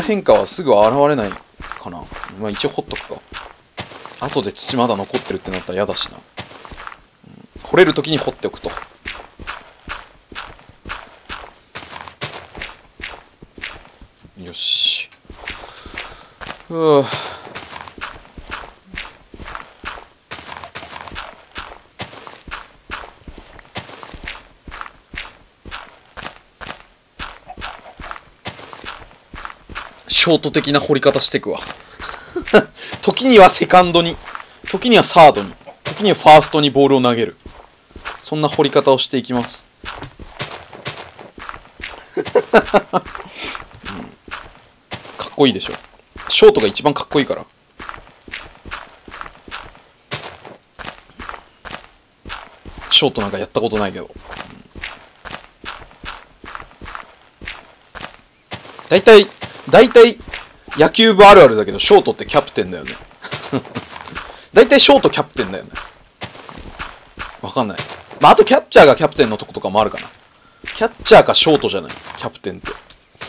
変化はすぐ現れないかな。まあ一応掘っとくか。後で土まだ残ってるってなったら嫌だしな。掘れる時に掘っておくと。よし。ふぅ。ショート的な掘り方していくわ。時にはセカンドに、時にはサードに、時にはファーストにボールを投げる。そんな掘り方をしていきます。かっこいいでしょ。ショートが一番かっこいいから。ショートなんかやったことないけど。大体野球部あるあるだけど、ショートってキャプテンだよね。大体ショートキャプテンだよね。わかんない。まあ、あとキャッチャーがキャプテンのとことかもあるかな。キャッチャーかショートじゃない、キャプテンって。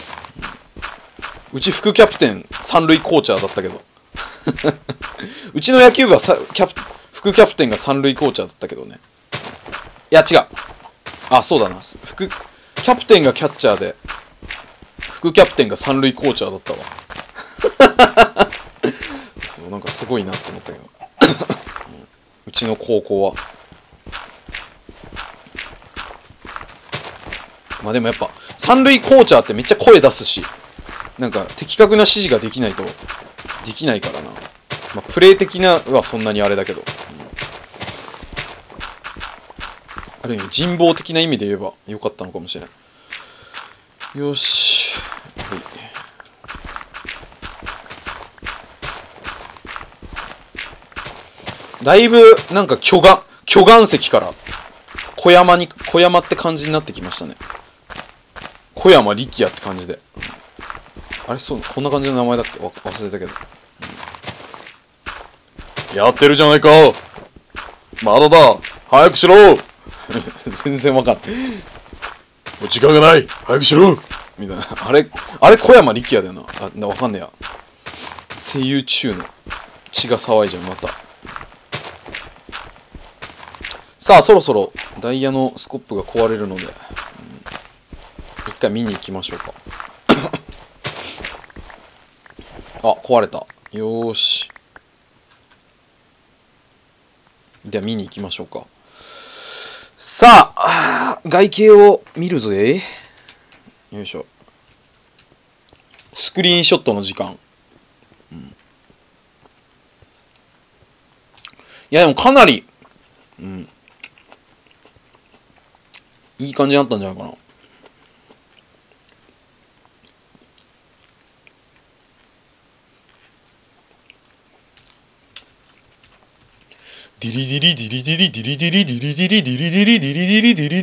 うち副キャプテン、三塁コーチャーだったけど。うちの野球部は副キャプテンが三塁コーチャーだったけどね。いや、違う。あ、そうだな。キャプテンがキャッチャーで、副キャプテンが三塁コーチャーだったわ。そう、なんかすごいなって思ったけど。うちの高校は。まあでもやっぱ、三塁コーチャーってめっちゃ声出すし、なんか的確な指示ができないと、できないからな。まあプレー的なはそんなにあれだけど。ある意味人望的な意味で言えば良かったのかもしれない。よし。はい。だいぶなんか巨岩石から小山って感じになってきましたね。小山力也って感じで。あれそう、こんな感じの名前だっけ忘れたけど。やってるじゃないか。まだだ。早くしろ。全然わかんない。もう時間がない。早くしろ。みたいな。あれ小山力也だよな。わかんねえや。声優中の血が騒いじゃう、また。さあ、そろそろダイヤのスコップが壊れるので、一回見に行きましょうか。あ、壊れた。よーし。では見に行きましょうか。さあ、外形を見るぜ。よいしょ。スクリーンショットの時間。いや、でもかなり、いい感じになったんじゃないかな。ディリディリディリディリディリディリディリディリディリディリディリディリディリディリディリディリディリディ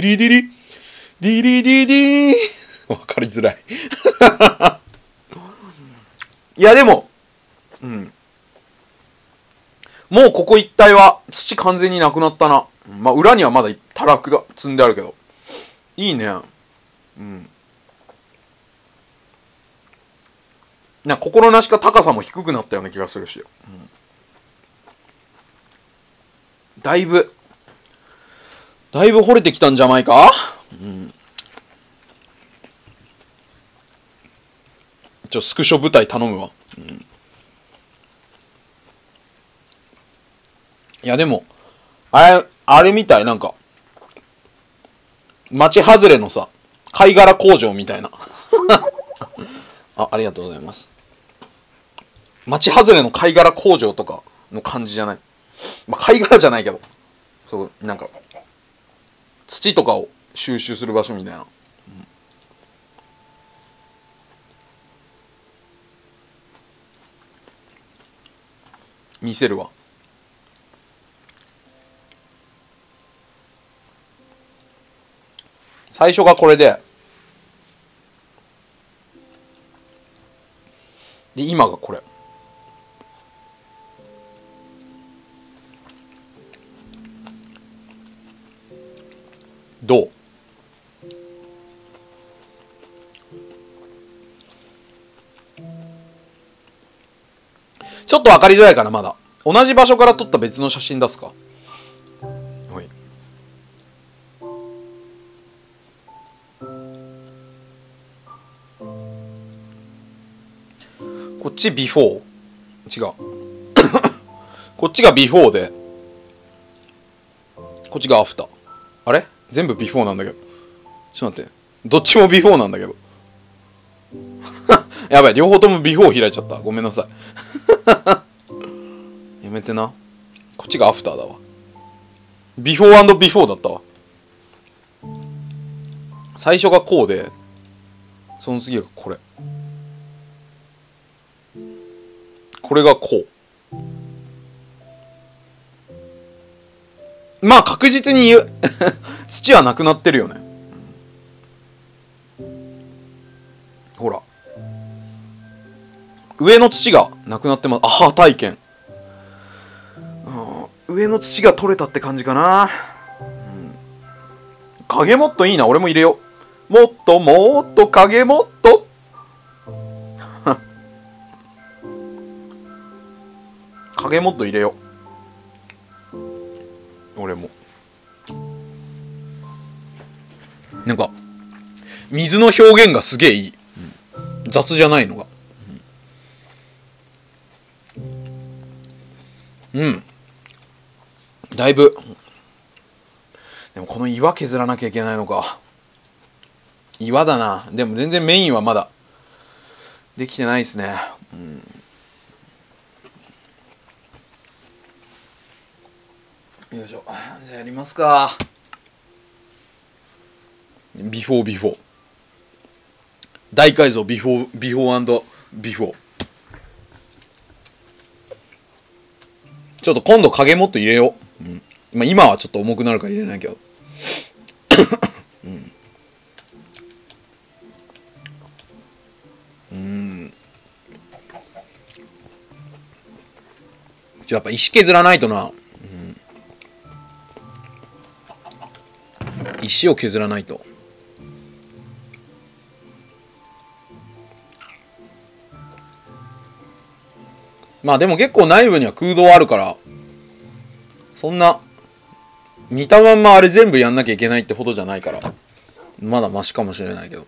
リディリわかりづらい。いやでも、もうここ一帯は土完全になくなったな。まあ裏にはまだたらくが積んであるけど。いいね。心なしか高さも低くなったような気がするし。だいぶ掘れてきたんじゃないか。スクショ部隊頼むわ。いやでも、あれみたい、なんか、町外れのさ、貝殻工場みたいな。ありがとうございます。町外れの貝殻工場とかの感じじゃない。まあ、貝殻じゃないけど、そう、なんか、土とかを収集する場所みたいな。見せるわ。最初がこれで、今がこれ。どう？ ちょっと分かりづらいかな、まだ。同じ場所から撮った別の写真出すか。はい。こっちビフォー。違う。こっちがビフォーで、こっちがアフター。あれ全部ビフォーなんだけど。ちょっと待って。どっちもビフォーなんだけど。やばい、両方ともビフォー開いちゃった。ごめんなさい。やめてな。こっちがアフターだわ。ビフォー&ビフォーだったわ。最初がこうで、その次がこれ。これがこう。まあ確実に土はなくなってるよね。ほら。上の土がなくなってます。アハ体験。上の土が取れたって感じかな。影もっといいな。俺も入れよう。もっともっと影もっと。影もっと入れよう。俺も。なんか水の表現がすげえいい。雑じゃないのが。うん。だいぶ。でもこの岩削らなきゃいけないのか。岩だな。でも全然メインはまだできてないですね。よいしょ。じゃあやりますか。ビフォービフォー。大改造ビフォービフォー&ビフォー。ちょっと今度影もっと入れよう。まあ今はちょっと重くなるから入れないけど。やっぱ石削らないとな。石を削らないと。まあでも結構内部には空洞あるから、そんな見たまんまあれ全部やんなきゃいけないってほどじゃないから、まだマシかもしれないけど。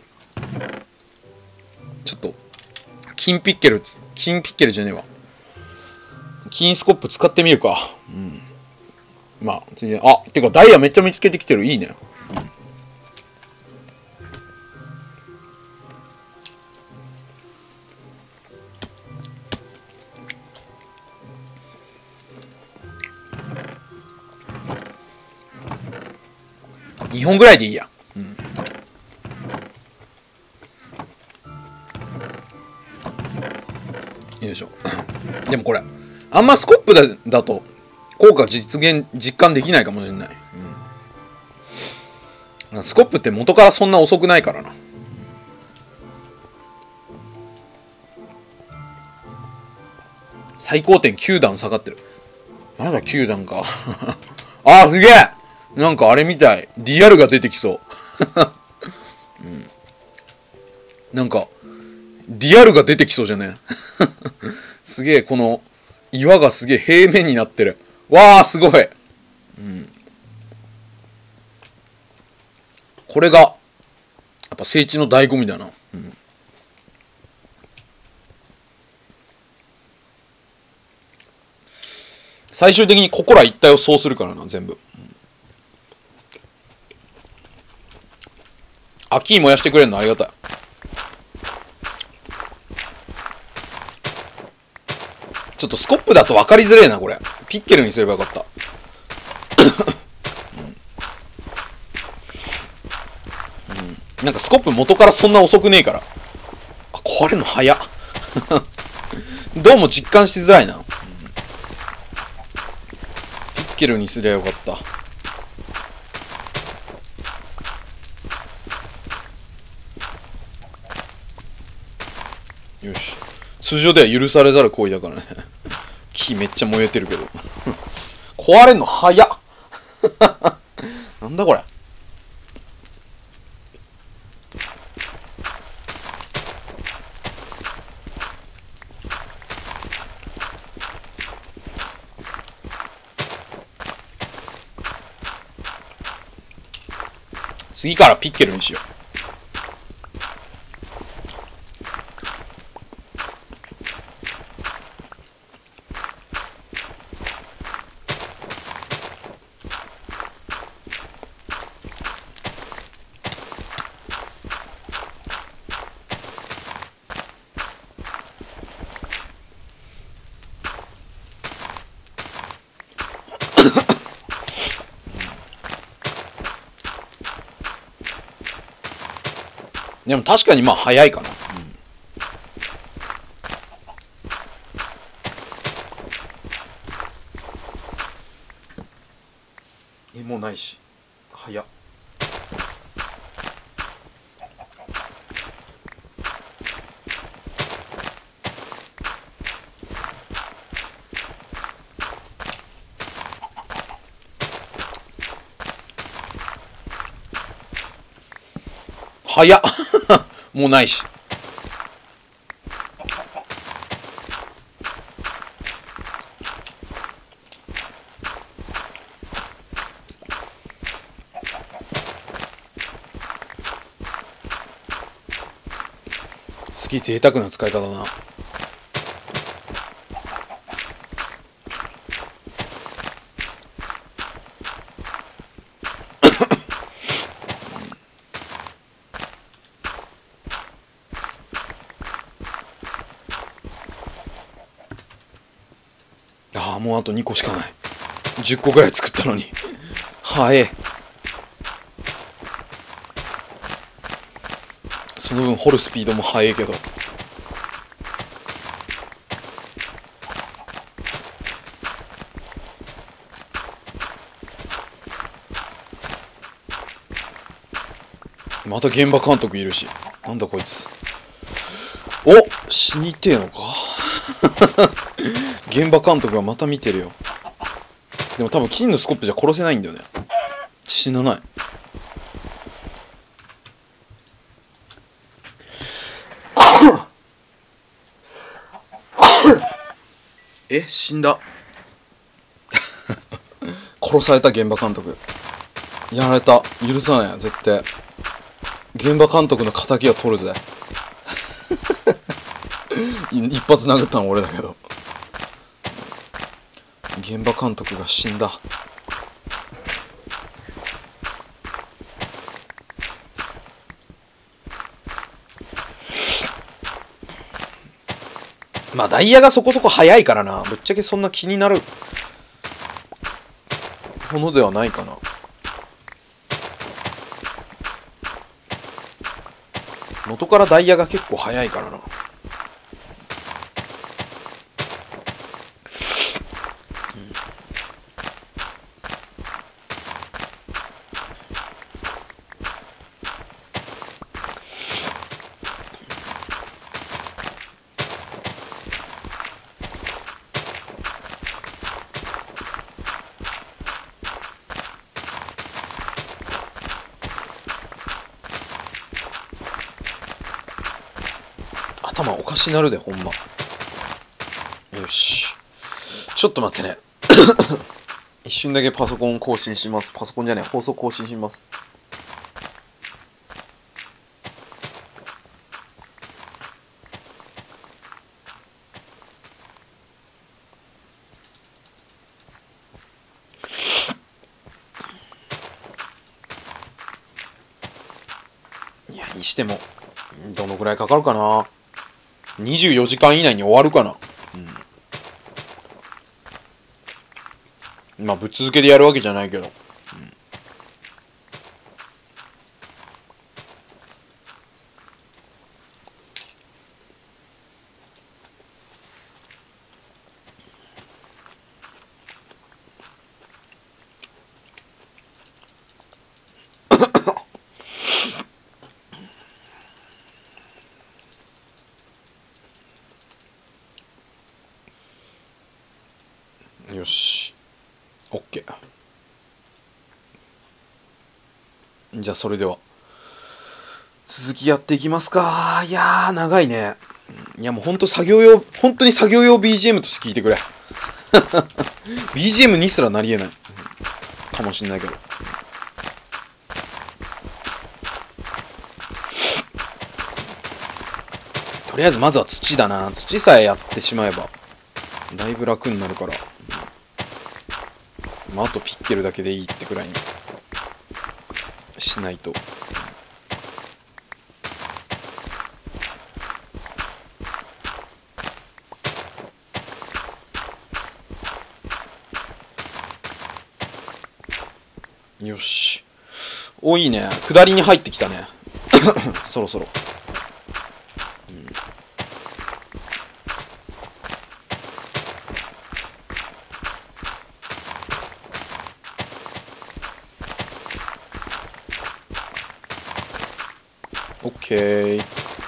ちょっと金ピッケルじゃねえわ。金スコップ使ってみるか。まあてかダイヤめっちゃ見つけてきてる。いいね。2本ぐらいでいいや。よいしょ。でもこれあんまスコップだと効果実感できないかもしれない。スコップって元からそんな遅くないからな。最高点9段下がってる。まだ9段か。あーすげえ。なんかあれみたい。リアルが出てきそう。なんかリアルが出てきそうじゃね。すげえ、この岩がすげえ平面になってる。わーすごい。これがやっぱ整地の醍醐味だな。最終的にここら一体をそうするからな、全部。木燃やしてくれるのありがたい。ちょっとスコップだと分かりづれえな、これ。ピッケルにすればよかった。なんかスコップ元からそんな遅くねえから。壊れるの早っ。どうも実感しづらいな。ピッケルにすりゃよかった。よし。通常では許されざる行為だからね。木めっちゃ燃えてるけど。壊れんの早っ。なんだこれ。 次からピッケルにしよう。でも確かにまあ早いかな。もうないし。早っ。早っもうないし。すげえ贅沢な使い方だな。ああ、もうあと2個しかない。10個ぐらい作ったのに。はえ。その分掘るスピードも速いけど。また現場監督いるし。なんだこいつ。お、死にてえのか現場監督がまた見てるよ。でも多分金のスコップじゃ殺せないんだよね。死なない。え、死んだ。殺された現場監督。やられた。許さない。絶対。現場監督の敵は取るぜ。一発殴ったの俺だけど。現場監督が死んだ。まあダイヤがそこそこ速いからな。ぶっちゃけそんな気になるものではないかな。元からダイヤが結構速いからな。頭おかしなるでほんま。よし、ちょっと待ってね。一瞬だけパソコン更新します。パソコンじゃない、放送更新します。いや、にしてもどのぐらいかかるかな。24時間以内に終わるかな。まあぶっ続けでやるわけじゃないけど、よし OK。 じゃあそれでは続きやっていきますか。いやー長いね。いやもうほんと作業用、本当に作業用 BGM として聞いてくれ。BGM にすらなりえないかもしんないけど。 りあえずまずは土だな。土さえやってしまえばだいぶ楽になるから、まあ、あとピッケルだけでいいってくらいにしないと。よし。お、いいね。下りに入ってきたね。そろそろ。オッケー。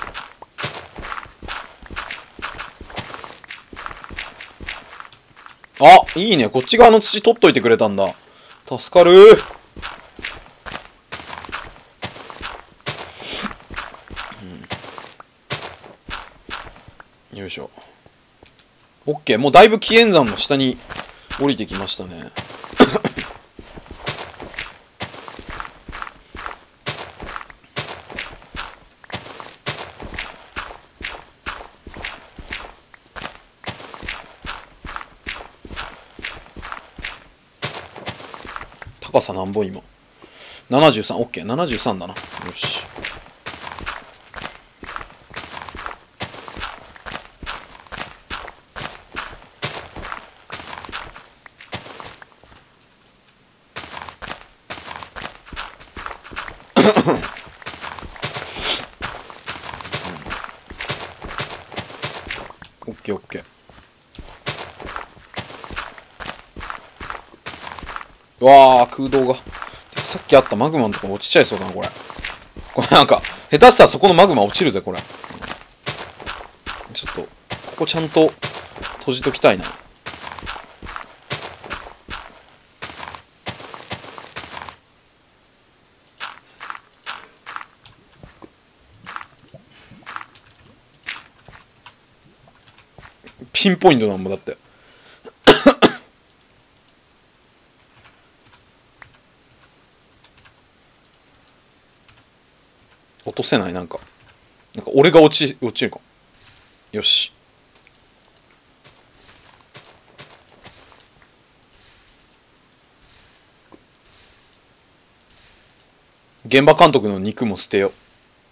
あ、いいね。こっち側の土取っといてくれたんだ。助かる。よいしょ。オッケー。もうだいぶ紀元山の下に降りてきましたね。高さ何本今 ?73。オッケー。73だな。よし。オッケーオッケー。うわー、空洞が。さっきあったマグマのとこ落ちちゃいそうだな、これ。これなんか、下手したらそこのマグマ落ちるぜ、これ。ちょっと、ここちゃんと閉じときたいな。ピンポイントなんもだって。落とせない、なんか俺が落ちるか。よし。現場監督の肉も捨てよ。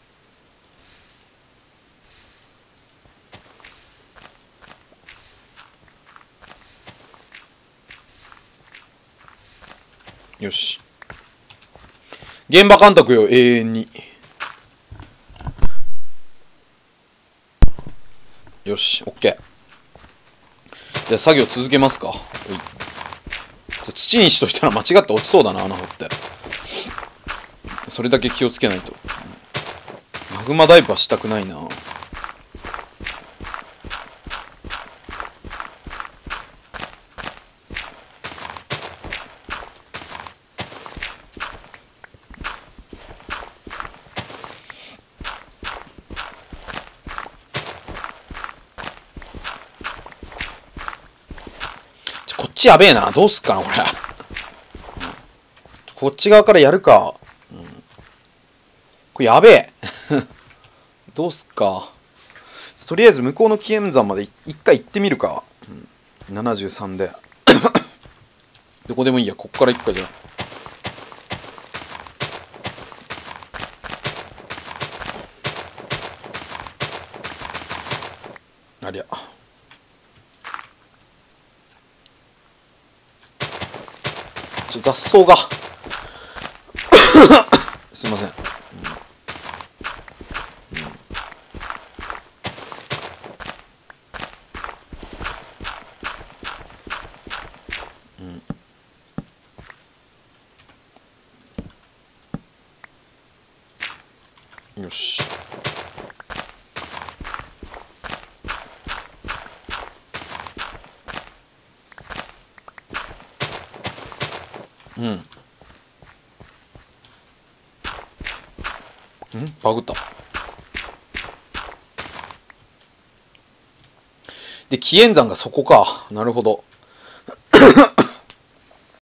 よし。現場監督よ、永遠に。よし、オッケー。じゃあ作業続けますか。土にしといたら間違って落ちそうだな、穴掘って。それだけ気をつけないと。マグマダイブはしたくないな。こっちやべえな。どうすっかな、これ。こっち側からやるか。これやべえ。どうすっか。とりあえず向こうの紀元山まで一回行ってみるか。73で。どこでもいいや。こっから行くか、じゃあ。ありゃ。雑草が。すいません。よし。バグった。で、紀元山がそこか。なるほど。